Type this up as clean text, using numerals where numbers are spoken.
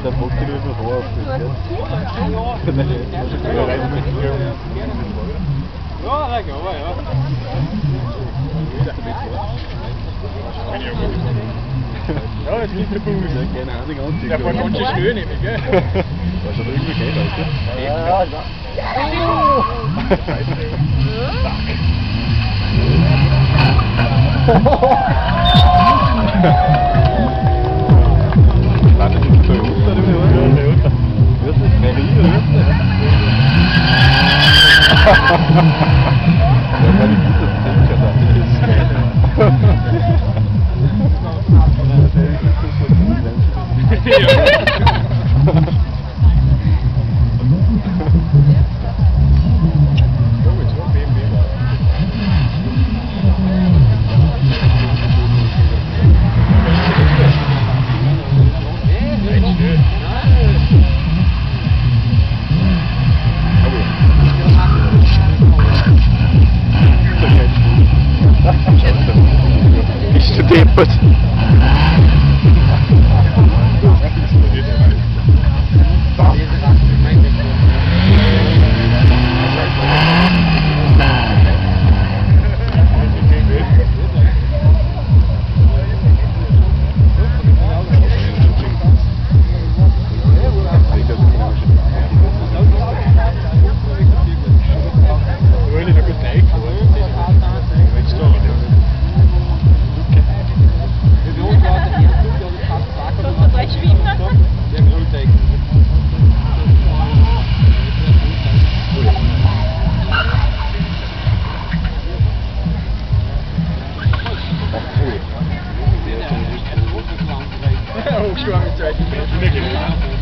der Bock nicht über Haar auf das, gell? Ja, lecker, aber ja. Ja, jetzt gibt der Bus. Keine Ahnung, anziehen. Der war ganz schön schnell nämlich, gell? Da schaut irgendwie geil aus, gell? Ja, ja. Warte, das ist Toyota, oder? Ja, Toyota. Wie ist das? Ferrari, oder? Ja, war nicht gut, dass das nicht gesagt hat. Das ist Bist du deppert? Hochschwimmen mit 2 Meter.